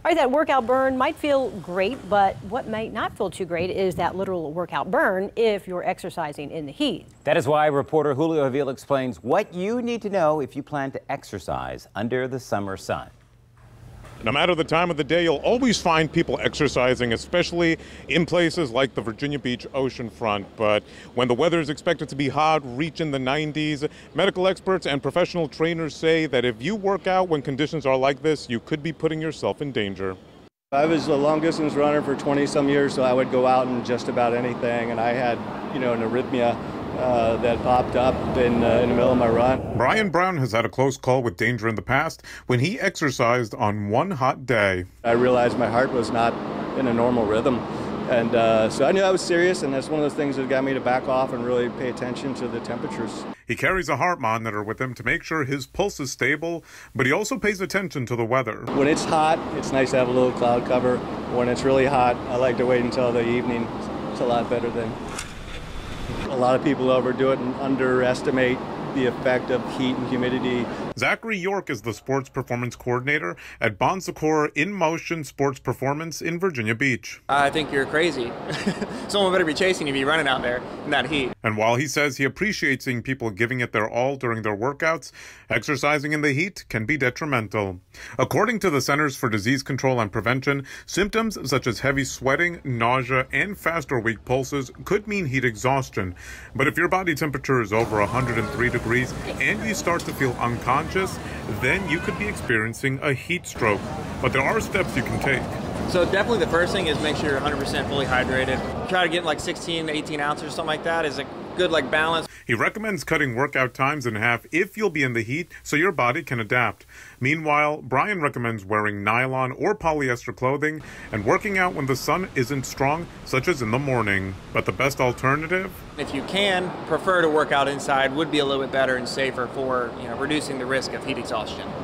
All right, that workout burn might feel great, but what might not feel too great is that literal workout burn if you're exercising in the heat. That is why reporter Julio Avila explains what you need to know if you plan to exercise under the summer sun. No matter the time of the day, you'll always find people exercising, especially in places like the Virginia Beach oceanfront. But when the weather is expected to be hot, reaching the 90s, medical experts and professional trainers say that if you work out when conditions are like this, you could be putting yourself in danger. I was a long-distance runner for 20-some years, so I would go out in just about anything, and I had, an arrhythmia that popped up in the middle of my run. Brian Brown has had a close call with danger in the past when he exercised on one hot day. I realized my heart was not in a normal rhythm, and so I knew I was serious, and that's one of those things that got me to back off and really pay attention to the temperatures. He carries a heart monitor with him to make sure his pulse is stable, but he also pays attention to the weather. When it's hot, it's nice to have a little cloud cover. When it's really hot, I like to wait until the evening. It's a lot better than. A lot of people overdo it and underestimate the effect of heat and humidity. Zachary York is the sports performance coordinator at Bon Secours In Motion Sports Performance in Virginia Beach. I think you're crazy. Someone better be chasing you if you're running out there in that heat. And while he says he appreciates seeing people giving it their all during their workouts, exercising in the heat can be detrimental. According to the Centers for Disease Control and Prevention, symptoms such as heavy sweating, nausea, and fast or weak pulses could mean heat exhaustion. But if your body temperature is over 103 degrees and you start to feel unconscious, then you could be experiencing a heat stroke. But there are steps you can take. So definitely the first thing is make sure you're 100% fully hydrated. Try to get like 16 to 18 ounces or something like that is a good balance. He recommends cutting workout times in half if you'll be in the heat so your body can adapt. Meanwhile, Brian recommends wearing nylon or polyester clothing and working out when the sun isn't strong, such as in the morning. But the best alternative? If you can, prefer to work out inside would be a little bit better and safer for reducing the risk of heat exhaustion.